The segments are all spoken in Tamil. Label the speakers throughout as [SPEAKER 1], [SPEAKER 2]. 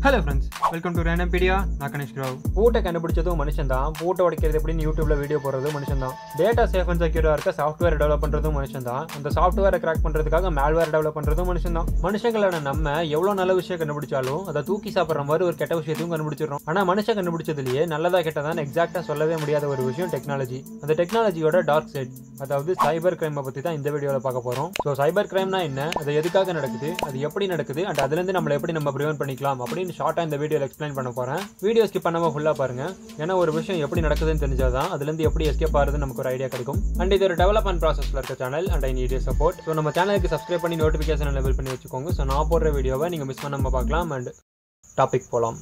[SPEAKER 1] Hello friends, welcome to Randompedia. நான் கணேஷ் ராவ். பூட்டை கண்டுபிடிச்சதும் மனுஷன் தான். பூட்டை உடைக்கிறது எப்படின்னு யூடியூப்ல வீடியோ போடுறதும் மனுஷன் தான். டேட்டா சேஃப் அண்ட் செக்யூரா இருக்க சாஃப்ட்வேர் டெவலப் பண்றதும் மனுஷன் தான். அந்த சாஃப்ட்வேரை கிராக் பண்றதுக்காக malware டெவலப் பண்றதும் மனுஷன் தான். மனுஷங்களோட நம்ம எவ்வளவு நல்ல விஷயம் கண்டுபிடிச்சாலும் அதை தூக்கி சாப்பிடுற மாதிரி ஒரு கெட்ட விஷயத்தையும் கண்டுபிடிச்சிடறோம். ஆனா மனுஷன் கண்டுபிடிச்சதுலயே நல்லதா கெட்டதான் எக்ஸாக்டா சொல்லவே முடியாத ஒரு விஷயம் டெக்னாலஜி. அந்த டெக்னாலஜியோட டார்க் சைட், அதாவது சைபர் கிரைமை பத்தி தான் இந்த வீடியோல பார்க்க போறோம். ஸோ சைபர் கிரைம்னா என்ன, அது எதுக்காக நடக்குது, அது எப்படி நடக்குது, அண்ட் அதுல இருந்து நம்ம எப்படி ப்ரிவென்ட் பண்ணிக்கலாம் அப்படின்னு ஷார்ட்டா இந்த வீடியோல எக்ஸ்பிளைன் பண்ண போறேன். வீடியோ ஸ்கிப் பண்ணாம ஃபுல்லா பாருங்க. ஏன்னா ஒரு விஷயம் எப்படி நடக்குதுன்னு தெரிஞ்சாதான் அதுல இருந்து எப்படி எஸ்கேப் ஆகுதுன்னு நமக்கு ஒரு ஐடியா கிடைக்கும். அண்ட் இது ஒரு டெவலப்மெண்ட் ப்ராசஸ்ல இருக்க channel and I need your support. So நம்ம சேனலுக்கு சப்ஸ்கிரைப் பண்ணி நோட்டிஃபிகேஷன் எனேபிள் பண்ணி வச்சுக்கோங்க. ஸோ நான் போடுற வீடியோவை நீங்க மிஸ் பண்ணாம பார்க்கலாம். அண்ட் டாபிக் போலாம்.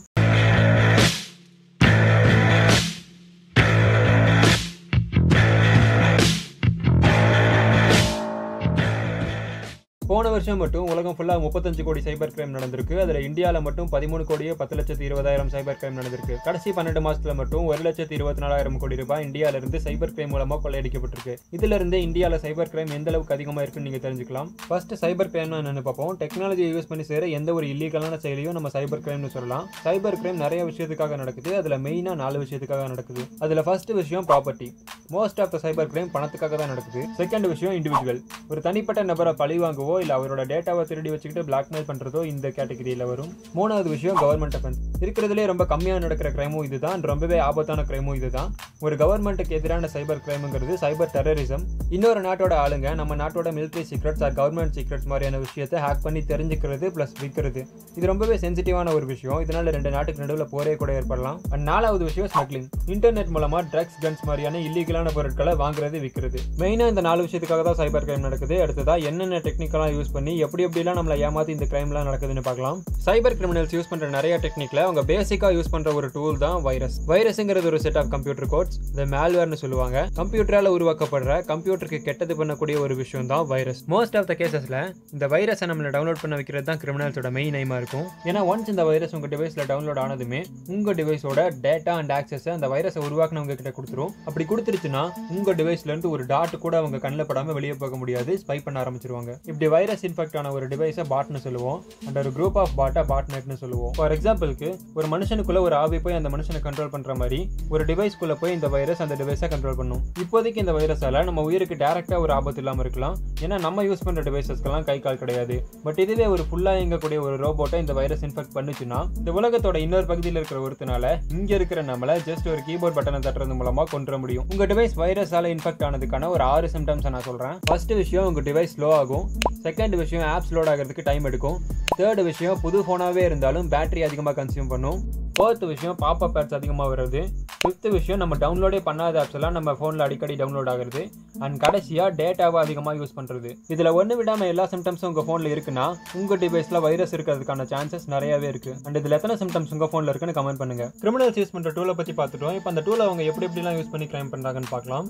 [SPEAKER 1] போன வருஷம் மட்டும் உலகம் ஃபுல்லா 35 கோடி சைபர் கிரைம் நடந்திருக்கு. அதுல இந்தியாவில் மட்டும் 13 கோடியே 10,20,000 சைபர் கிரைம் நடந்திருக்கு. கடைசி 12 மாசத்துல மட்டும் 1,24,000 கோடி ரூபாய் இந்தியாவில இருந்து சைபர் கிரைம் மூலமா கொள்ளையடிக்கப்பட்டிருக்கு. இதுல இருந்து இந்தியாவில் சைபர் கிரைம் எந்த அளவுக்கு அதிகமா இருக்குன்னு நீங்க தெரிஞ்சுக்கலாம். ஃபர்ஸ்ட் சைபர் கிரைம்னா என்னன்னு பார்ப்போம். டெக்னாலஜியை யூஸ் பண்ணி செய்யற எந்த ஒரு இல்லீகலான செயலியும் நம்ம சைபர் கிரைம்னு சொல்லலாம். சைபர் கிரைம் நிறைய விஷயத்துக்காக நடக்குது. அதுல மெயினா 4 விஷயத்துக்காக நடக்குது. அதுல ஃபர்ஸ்ட் விஷயம் property. Most of the cyber crime பணத்துக்காக தான் நடக்குது. செகண்ட் விஷயம் இண்டிவிஜுவல். ஒரு தனிப்பட்ட நபரை பழி வாங்குவோ இல்ல அவரோட டேட்டாவை திருடி வச்சுக்கிட்டு பிளாக்மெயில் பண்றதோ இந்த கேட்டகரியில வரும். மூணாவது விஷயம் கவர்மெண்ட் அஃபென்ஸ். இருக்கிறதுலே ரொம்ப கம்மியா நடக்கிற கிரைமும் இதுதான், ரொம்பவே ஆபத்தான கிரைமும் இதுதான். ஒரு கவர்மெண்ட்டுக்கு எதிரான சைபர் கிரைம்ங்கிறது சைபர் டெரரிசம். இன்னொரு நாட்டோட ஆளுங்க நம்ம நாட்டோட military secrets or government secrets மாதிரியான விஷயத்தை ஹேக் பண்ணி தெரிஞ்சுக்கிறது பிளஸ் விற்கிறது. இது ரொம்பவே சென்சிட்டிவான ஒரு விஷயம். இதனால 2 நாட்டுக்கு நடுவில் போரே கூட ஏற்படலாம். அண்ட் 4வது விஷயம் ஸ்மக்லிங். இன்டர்நெட் மூலமா ட்ரக்ஸ், கன்ஸ் மாதிரியான இல்லீகலான பொருட்களை வாங்குறது, விற்கிறது. மெயினா இந்த 4 விஷயத்துக்காக தான் சைபர் கிரைம் நடக்குது. அடுத்ததா என்னென்ன டெக்னிக்கெல்லாம் யூஸ் பண்ணி எப்படிலாம் நம்மள ஏமாத்தி இந்த கிரைம்லாம் நடக்குதுன்னு பார்க்கலாம். சைபர் கிரிமினல்ஸ் யூஸ் பண்ற நிறைய டெக்னிக்ல அவங்க பேசிக்கா யூஸ் பண்ற ஒரு டூல் தான் வைரஸ். வைரஸ்ங்கிறது ஒரு செட் ஆஃப் கம்ப்யூட்டர் கோட்ஸ், இந்த malwareனு சொல்லுவாங்க. கம்ப்யூட்டரால உருவாக்கப்படுற கம்ப்யூட்டருக்கு கெட்டது பண்ணக்கூடிய ஒரு விஷயம் தான் வைரஸ். மோஸ்ட் ஆஃப் த கேசஸ்ல இந்த வைரஸை நம்மள டவுன்லோட் பண்ண வைக்கிறது தான் கிரிமினல்ஸோட மெயின் எய்மா இருக்கும். ஏன்னா ஒன்ஸ் இந்த வைரஸ் உங்க டிவைஸ்ல டவுன்லோட் ஆனதுமே உங்க டிவைஸோட டேட்டா அண்ட் ஆக்சஸ் அந்த வைரஸை உருவாக்குனவங்க கிட்ட கொடுத்துரும். அப்படி கொடுத்துருச்சுன்னா உங்க டிவைஸ்ல இருந்து ஒரு டாட் கூட அவங்க கண்ணில் படாம வெளியே போக முடியாது, ஸ்பை பண்ண ஆரம்பிச்சிருவாங்க. இப்படி வைரஸ் இன்ஃபெக்ட் ஆன ஒரு டிவைஸை பாட்னு சொல்லுவோம். அண்ட் ஒரு குரூப் ஆஃப் பாட்டை பாட்நெட்னு சொல்லுவோம். ஃபார் எக்ஸாம்பிளுக்கு ஒரு மனுஷனுக்குள்ள ஒரு ஆவி போய் அந்த மனுஷனை கண்ட்ரோல் பண்ற மாதிரி ஒரு டிவைஸ்க்குள்ள போய் இந்த வைரஸ் அந்த டிவைஸை கண்ட்ரோல் பண்ணும். இப்போதைக்கு இந்த வைரஸால நம்ம உயிருக்கு டைரக்டா ஒரு ஆபத்து இல்லாம இருக்கலாம். ஏன்னா நம்ம யூஸ் பண்ற டிவைசஸ்க்கெல்லாம் கை கால் கிடையாது. பட் இதுவே ஒரு ஃபுல்லா இயங்கக்கூடிய ஒரு ரோபோட்டை இந்த வைரஸ் இன்ஃபெக்ட் பண்ணுச்சுன்னா இந்த உலகத்தோட இன்னொரு பகுதியில் இருக்கிற ஒருத்தனால இங்க இருக்கிற நம்மள ஜஸ்ட் ஒரு கீபோர்ட் பட்டனை தட்டுறது மூலமா கொன்ற முடியும். உங்க டிவைஸ் வைரஸால இன்ஃபெக்ட் ஆனதுக்கான ஒரு 6 சிம்டம்ஸ் நான் சொல்றேன். ஃபர்ஸ்ட் விஷயம், உங்க டிவைஸ் ஸ்லோ ஆகும். செகண்ட் விஷயம், ஆப்ஸ் லோட் ஆகிறதுக்கு டைம் எடுக்கும். தேர்ட் விஷயம், புது ஃபோனாவே இருந்தாலும் பேட்டரி அதிகமாக கன்சியூம் பண்ணும். ஃபோர்த் விஷயம், பாப்அப் ஆட்ஸ் அதிகமாக வருது. ஃபிஃப்த் விஷயம், நம்ம டவுன்லோடே பண்ணாத ஆப்ஸ் எல்லாம் நம்ம ஃபோனில் அடிக்கடி டவுன்லோட் ஆகுறது. அண்ட் கடைசியாக டேட்டாவை அதிகமாக யூஸ் பண்ணுறது. இதில் ஒன்று விடாமல் எல்லா சிம்டம்ஸும் உங்கள் ஃபோனில் இருக்குன்னா உங்கள் டிவைஸில் வைரஸ் இருக்கிறதுக்கான சான்சஸ் நிறையவே இருக்குது. அண்ட் இதில் எத்தனை சிம்டம்ஸ் உங்கள் ஃபோனில் இருக்குன்னு கமெண்ட் பண்ணுங்கள். கிரிமினல்ஸ் யூஸ் பண்ணுற டூலை பற்றி பார்த்துட்டோம். இப்போ அந்த டூலை அவங்க எப்படிலாம் யூஸ் பண்ணி கிரைம் பண்ணுறாங்கன்னு பார்க்கலாம்.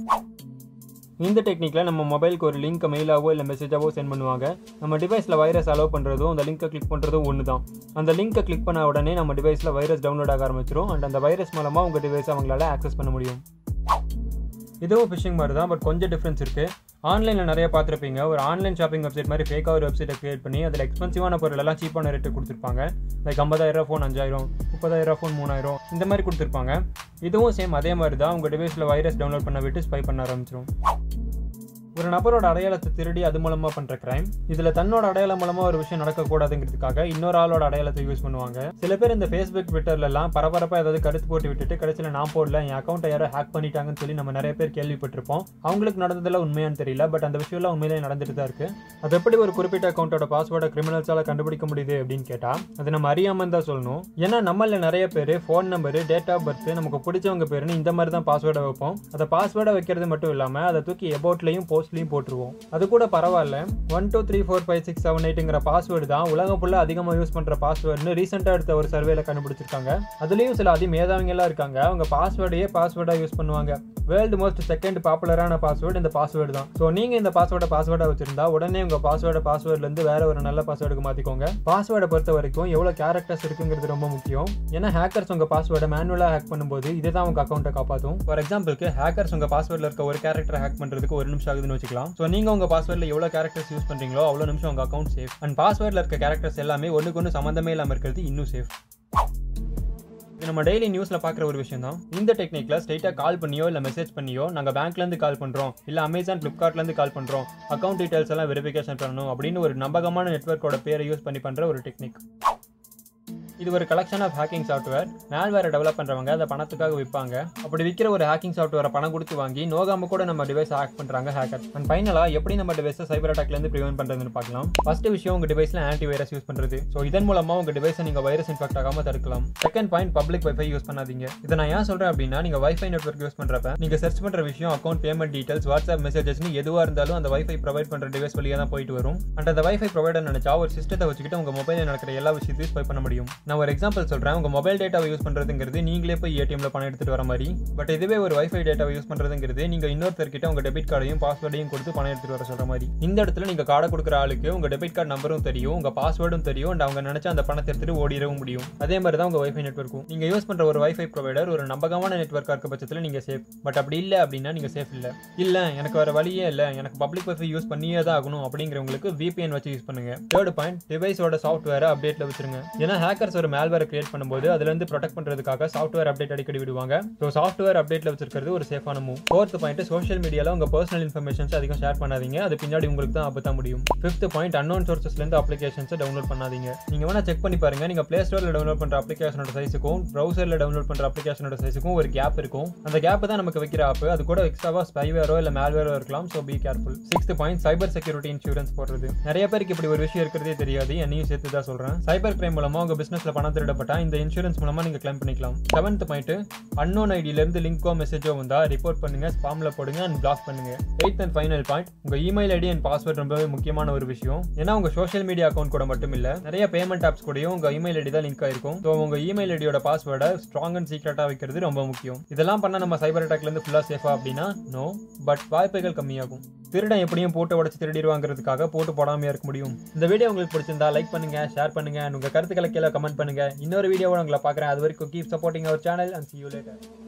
[SPEAKER 1] இந்த டெக்னிக்கில் நம்ம மொபைலுக்கு ஒரு லிங்க் மெயிலாவோ இல்லை மெசேஜாவோ சென்ட் பண்ணுவாங்க. நம்ம டிவைஸில் வைரஸ் அலோவ் பண்ணுறதும் அந்த லிங்கை கிளிக் பண்ணுறதும் ஒன்று தான். அந்த லிங்கை கிளிக் பண்ண உடனே நம்ம டிவைஸில் வைரஸ் டவுன்லோட் ஆக ஆரம்பிச்சிடும். அண்ட் அந்த வைரஸ் மூலமாக உங்கள் டிவைஸை அவங்களால ஆக்சஸ் பண்ண முடியும். இதுவும் ஃபிஷிங் மாதிரி தான், பட் கொஞ்சம் டிஃப்ரென்ஸ் இருக்குது. ஆன்லைனில் நிறைய பார்த்துருப்பீங்க. ஒரு ஆன்லைன் ஷாப்பிங் வெப்சைட் மாதிரி ஃபேக்காக ஒரு வெப்சைட்டை கிரியேட் பண்ணி அதில் எக்ஸ்பென்சிவான பொருளெல்லாம் சீப்பான ரேட்டு கொடுத்துருப்பாங்க. லைக் 50,000 ஃபோன் 5,000, 30,000 ஃபோன் 3,000 இந்த மாதிரி கொடுத்துருப்பாங்க. இதுவும் சேம் அதே மாதிரி தான். உங்கள் டிவைஸில் வைரஸ் டவுன்லோட் பண்ண விட்டு ஸ்பை பண்ண ஆரம்பிச்சிடும். ஒரு நபரோட அடையாளத்தை திருடி அது மூலமா பண்ற கிரைம். இதுல தன்னோட அடையாளம் மூலமா ஒரு விஷயம் நடக்கக்கூடாதுங்கிறதுக்காக இன்னொரு ஆளோட அடையாளத்தை யூஸ் பண்ணுவாங்க. சில பேர் இந்த ஃபேஸ்புக், ட்விட்டர்ல எல்லாம் பரபரப்பா ஏதாவது கருத்து போட்டு விட்டுட்டு கடைசியில நான் போடல, என் அக்கௌண்ட்டை யாரோ ஹேக் பண்ணிட்டாங்கன்னு சொல்லி நம்ம நிறைய பேர் கேள்விப்பட்டிருப்போம். அவங்களுக்கு நடந்ததெல்லாம் உண்மையானு தெரியல, பட் அந்த விஷயம்லாம் உண்மையிலே நடந்துட்டு தான் இருக்கு. அது எப்படி ஒரு குறிப்பிட்ட அக்கௌண்ட்டோட பாஸ்வேர்டை கிரிமினல்ஸால கண்டுபிடிக்க முடியுது அப்படின்னு கேட்டா அது நம்ம அறியாம தான் சொல்லணும். ஏன்னா நம்மள நிறைய பேர் phone number, date of birth, நமக்கு பிடிச்சவங்க பேருன்னு இந்த மாதிரி தான் பாஸ்வேர்டை வைப்போம். அதை பாஸ்வேர்டை வைக்கிறது மட்டும் இல்லாம அதை தூக்கி அபவுட்லையும் போஸ்ட்லையும் போட்டுருவோம். அது கூட பரவாயில்ல. 1234567 பாஸ்வேர்டு தான் உலகம் ஃபுல்லா அதிகமாக யூஸ் பண்ற பாஸ்வேர்டுன்னு ரீசெண்டா எடுத்த ஒரு சர்வேல கண்டுபிடிச்சிருக்காங்க. அதுலயும் சில மேதாவிங்க எல்லாம் இருக்காங்க. அவங்க பாஸ்வேர்டையே பாஸ்வேர்டா யூஸ் பண்ணுவாங்க. வேர்ல்டு மோஸ்ட் செகண்ட் பாப்புலரான பாஸ்வேர்டு இந்த பாஸ்வேர்டு தான். ஸோ நீங்க இந்த பாஸ்வேர்டா வச்சிருந்தா உடனே உங்க பாஸ்வேர்ட்ல இருந்து வேற ஒரு நல்ல பாஸ்வேர்டுக்கு மாத்திக்கோங்க. பாஸ்வேர்டை பொறுத்த வரைக்கும் எவ்வளவு கேரக்டர்ஸ் இருக்குங்கிறது ரொம்ப முக்கியம். ஏன்னா ஹேக்கர்ஸ் உங்க பாஸ்வேர்டை மேனுவலா ஹேக் பண்ணும்போது இதுதான் உங்க அக்கௌண்ட்டை காப்பாற்றும். ஃபார் எக்ஸாம்பிளுக்கு ஹேக்கர்ஸ் உங்க பாஸ்வேர்ட்ல இருக்க ஒரு கேரக்டர் ஹேக் பண்றதுக்கு 1 நிமிஷம் ஆகுதுன்னு வச்சுக்கலாம். ஸோ நீங்க உங்க பாஸ்வேர்ட்ல எவ்வளவு கேரக்டர்ஸ் யூஸ் பண்றீங்களோ அவ்வளவு நிமிஷம் உங்க அக்கௌண்ட் சேஃப். அண்ட் பாஸ்வேர்ட்ல இருக்க கேரக்டர்ஸ் எல்லாமே ஒண்ணுக்கு ஒன்று சம்பந்தமே இல்லாம இருக்கிறது இன்னும் சேஃப். இது நம்ம டெய்லி நியூஸ்ல பாக்குற ஒரு விஷயம் தான். இந்த டெக்னிக்ல ஸ்ட்ரைட்டா கால் பண்ணியோ இல்ல மெசேஜ் பண்ணியோ நாங்க பேங்க்ல இருந்து கால் பண்றோம் இல்ல அமேசான் பிளிப்கார்ட்ல இருந்து கால் பண்றோம் அக்கௌண்ட் டீடைல்ஸ் எல்லாம் வெரிஃபிகேஷன் பண்ணணும் அப்படின்னு ஒரு நம்பகமான நெட்வொர்க்கோட பேரை யூஸ் பண்ணி பண்ற ஒரு டெக்னிக். இது ஒரு collection of hacking software. malware develop பண்றவங்க அதை பணத்துக்காக விற்பாங்க. அப்படி விற்கிற ஒரு ஹேக்கிங் சாஃப்ட்வேரை பணம் கொடுத்து வாங்கி நோகாம கூட நம்ம டிவைஸ் ஹேக் பண்றாங்க ஹேக்கர். அண்ட் ஃபைனலா எப்படி நம்ம டிவைஸை சைபர் அட்டாக்ல இருந்து ப்ரிவென்ட் பண்றதுன்னு பார்க்கலாம். ஃபர்ஸ்ட் விஷயம் உங்க டிவைஸ்ல ஆன்டி வைரஸ் யூஸ் பண்றது. ஸோ இதன் மூலமா உங்க டிவைஸை நீங்க வைரஸ் இன்ஃபெக்ட் ஆகாம தடுக்கலாம். Second point, public wifi use பண்ணாதீங்க. இதை நான் ஏன் சொல்றேன் அப்படின்னா, நீங்க வைஃபை நெட்வொர்க் யூஸ் பண்றப்ப நீங்க சர்ச் பண்ற விஷயம் அக்கௌண்ட் பேமெண்ட் டீடைல்ஸ் வாட்ஸ்அப் மெசேஜஸ்னு எதுவா இருந்தாலும் அந்த வைஃபை ப்ரொவைட் பண்ற டிவைஸ் வழியா தான் போயிட்டு வரும். அண்ட் அந்த வைஃபை ப்ரொவைடர் நினைச்சா ஒரு சிஸ்டத்தை வச்சுக்கிட்டு உங்க மொபைலில் நடக்கிற எல்லா விஷயத்தையும் ஸ்பை பண்ண முடியும். நான் ஒரு எக்ஸாம்பிள் சொல்றேன். உங்க மொபைல் டேட்டாவை யூஸ் பண்றதுங்கிறது நீங்களே போய் ஏடிஎம்ல பணம் எடுத்துட்டு வர மாதிரி. பட் இதுவே ஒரு வைஃபை டேட்டாவை யூஸ் பண்றதுங்கிறது நீங்க இன்னொருத்தர்கிட்ட உங்க டெபிட் கார்டையும் பாஸ்வேர்டையும் கொடுத்து பணம் எடுத்துட்டு வர சொல்ற மாதிரி. இந்த இடத்துல நீங்க கார்டை கொடுக்குற ஆளுக்கு உங்க டெபிட் கார்டு நம்பரும் தெரியும், உங்க பாஸ்வேர்டும் தெரியும், அண்ட் அவங்க நினைச்சா அந்த பணத்தை எடுத்துட்டு ஓடிடவும் முடியும். அதே மாதிரி தான் உங்க வைஃபை நெட்வொர்க்கும். நீங்க யூஸ் பண்ற ஒரு வைஃபை ப்ரொவைடர் ஒரு நம்பகமான நெட்வொர்க்கா இருக்க பட்சத்தில் நீங்க சேஃப். பட் அப்படி இல்லை அப்படின்னா நீங்க சேஃப் இல்ல எனக்கு வேற வழியே இல்லை, எனக்கு பப்ளிக் வைஃபை யூஸ் பண்ணியே தான் ஆகணும் அப்படிங்கிறவங்களுக்கு VPN வச்சு யூஸ் பண்ணுங்க. தேர்ட் பாயிண்ட், டிவைஸோட சாஃப்ட்வேரை அப்டேட்ல வச்சிருங்க. ஏன்னா ஹேக்கர்ஸ் ஒரு malware கிரியேட் பண்ணும்போது அதுல இருந்து ப்ரொடெக்ட் பண்றதுக்காக சாஃப்ட்வேர் அப்டேட் அடிக்கடி விடுவாங்க. ஸோ சாஃப்ட்வேர் அப்டேட்ல வச்சிருக்கிறது ஒரு சேஃபான மூவ். ஃபோர்த் பாயிண்ட், சோஷியல் மீடியால உங்க பர்சனல் இன்ஃபர்மேஷன்ஸ் அதிகம் ஷேர் பண்ணாதீங்க. அது பின்னாடி உங்களுக்கு தான் ஆபத்தா முடியும். ஃபிஃப்த் பாயிண்ட், அன்னோன் சோர்சஸ்ல இருந்து அப்ளிகேஷன்ஸ் டவுன்லோட் பண்ணாதீங்க. நீங்க வேணா செக் பண்ணி பாருங்க. நீங்க பிளே ஸ்டோர்ல டவுன்லோட் பண்ற அப்ளிகேஷனோட சைஸுக்கும் ப்ரௌசர்ல டவுன்லோட் பண்ற அப்ளிகேஷனோட சைஸுக்கும் ஒரு கேப் இருக்கும். அந்த கேப் தான் நமக்கு வைக்கிற ஆப். அது கூட எக்ஸ்ட்ராவா ஸ்பைவேரோ இல்ல malwareஓ இருக்கலாம். So be careful. Sixth point, cyber security insurance போடுறது. நிறைய பேருக்கு இப்படி ஒரு விஷயம் இருக்கிறதே தெரியாது. என்னையும் சேர்த்து தான் சொல்றேன். சைபர் கிரைம் மூலமா உங்க பிசினஸ்ல பணம் திருடப்பட்டா இந்த இன்சூரன்ஸ் மூலமா நீங்க கிளைம் பண்ணிக்கலாம். செவன்த் பாயிண்ட், அன்னோன் ஐடியில இருந்து லிங்கோ மெசேஜோ வந்தா ரிப்போர்ட் பண்ணுங்க, ஸ்பாம்ல போடுங்க அண்ட் பிளாக் பண்ணுங்க. எய்த் அண்ட் ஃபைனல் பாயிண்ட், உங்க இமெயில் ஐடி அண்ட் பாஸ்வேர்ட் ரொம்பவே முக்கியமான ஒரு விஷயம். ஏன்னா உங்க சோஷியல் மீடியா அக்கௌண்ட் கூட மட்டும் இல்ல, நிறைய பேமெண்ட் ஆப்ஸ் கூடயும் உங்க இமெயில் ஐடி தான் லிங்க் ஆயிருக்கும். ஸோ உங்க இமெயில் ஐடியோட பாஸ்வேர்டை ஸ்ட்ராங் அண்ட் சீக்ரெட்டா வைக்கிறது ரொம்ப முக்கியம். இதெல்லாம் பண்ண நம்ம சைபர் அட்டாக்ல இருந்து ஃபுல்லா சேஃபா அப்படின்னா நோ, பட் வாய்ப்புகள் கம்மியாகும். திருடன் எப்படியும் போட்டு உடச்சு திருடிடுவாங்கிறதுக்காக போட்டு போடாமையா இருக்க முடியும். இந்த வீடியோ உங்களுக்கு பிடிச்சிருந்தா லைக் பண்ணுங்க, ஷேர் பண்ணுங்க, உங்க கருத்துக்களை கீழே கமெண்ட் பண்ணுங்க. இன்னொரு வீடியோவோட உங்களை பார்க்குறேன். அது வரைக்கும் keep supporting our channel and see you later.